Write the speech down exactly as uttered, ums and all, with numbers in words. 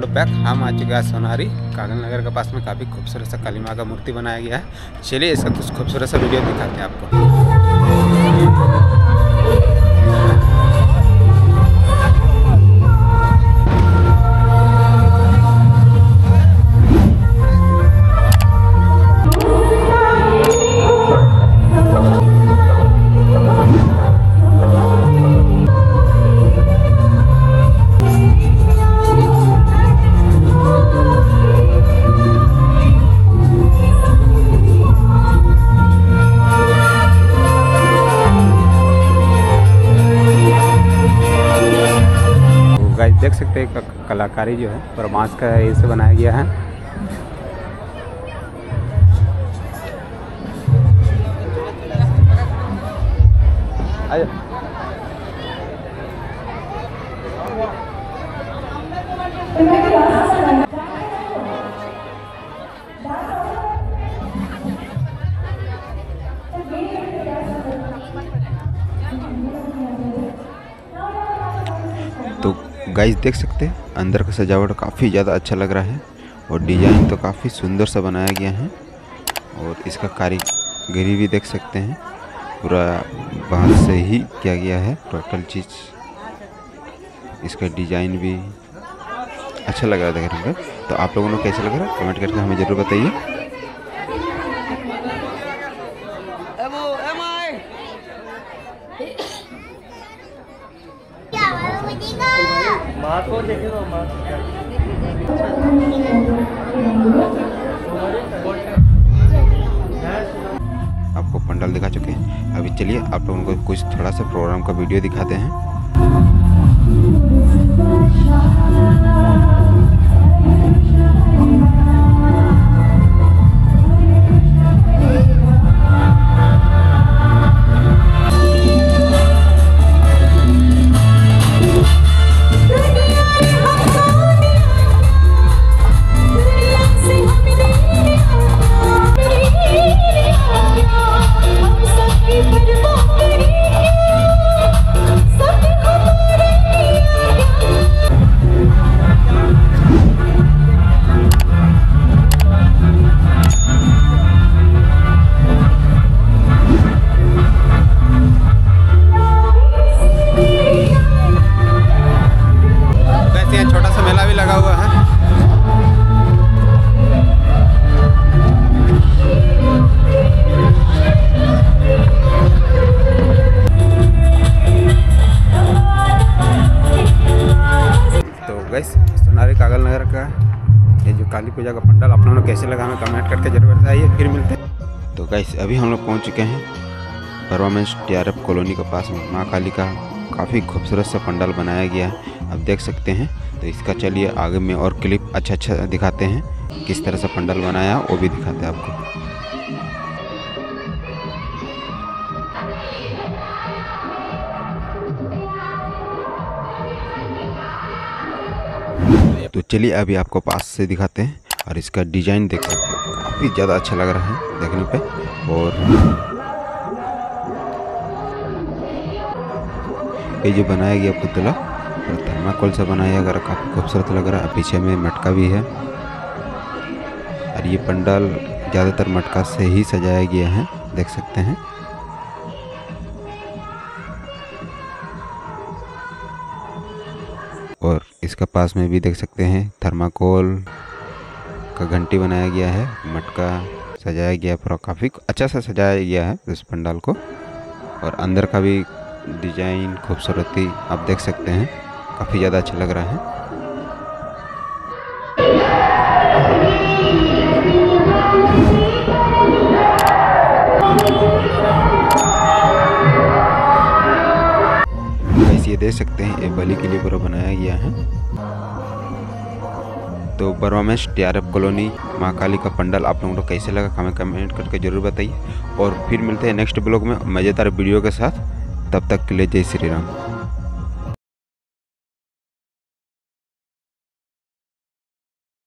Back. हम आ चुके हैं सोनारी कागल नगर के पास में। काफ़ी खूबसूरत सा काली माँ का मूर्ति बनाया गया है। चलिए इसका कुछ खूबसूरत सा वीडियो दिखाते हैं आपको। देख सकते हैं कलाकारी जो है पर बांस का ऐसे बनाया गया है। तो गाइस देख सकते हैं अंदर का सजावट काफ़ी ज़्यादा अच्छा लग रहा है और डिज़ाइन तो काफ़ी सुंदर सा बनाया गया है। और इसका कारीगरी भी देख सकते हैं, पूरा बांस से ही किया गया है टोटल चीज़। इसका डिज़ाइन भी अच्छा लग रहा है देखने में। तो आप लोगों को कैसा लग रहा है कमेंट करके हमें ज़रूर बताइए। आपको पंडाल दिखा चुके हैं। अभी चलिए आप लोगों को कुछ थोड़ा सा प्रोग्राम का वीडियो दिखाते हैं। छोटा सा मेला भी लगा हुआ है। तो गाइस सोनारी कागल नगर का ये जो काली पूजा का पंडाल आप लोगों को कैसे लगा हमें कमेंट करके जरूर बताइए। फिर मिलते हैं। तो गाइस अभी हम लोग पहुंच चुके हैं परवामेंस टी आर एफ कॉलोनी के पास में। माँ काली का काफ़ी खूबसूरत सा पंडाल बनाया गया है, आप देख सकते हैं। तो इसका चलिए आगे में और क्लिप अच्छा अच्छा दिखाते हैं, किस तरह से पंडाल बनाया वो भी दिखाते हैं आपको। तो चलिए अभी आपको पास से दिखाते हैं और इसका डिजाइन देख सकते हैं, काफ़ी ज़्यादा अच्छा लग रहा है देखने पे। और ये जो बनाया गया पुतला थर्माकोल से बनाया गया, काफ़ी खूबसूरत लग रहा है। पीछे में मटका भी है और ये पंडाल ज़्यादातर मटका से ही सजाया गया है, देख सकते हैं। और इसका पास में भी देख सकते हैं थर्माकोल का घंटी बनाया गया है, मटका सजाया गया है, पूरा काफ़ी अच्छा से सजाया गया है इस पंडाल को। और अंदर का भी डिजाइन खूबसूरती आप देख सकते हैं, काफ़ी ज़्यादा अच्छा लग रहा है। वैसे ये देख सकते हैं ये बलि के लिए पूरा बनाया गया है। तो परवामेंस टी आर एफ कॉलोनी माँ काली का पंडाल आप लोगों को कैसे लगा हमें कमेंट करके जरूर बताइए। और फिर मिलते हैं नेक्स्ट ब्लॉग में मज़ेदार वीडियो के साथ। तब तक के लिए जय श्री राम।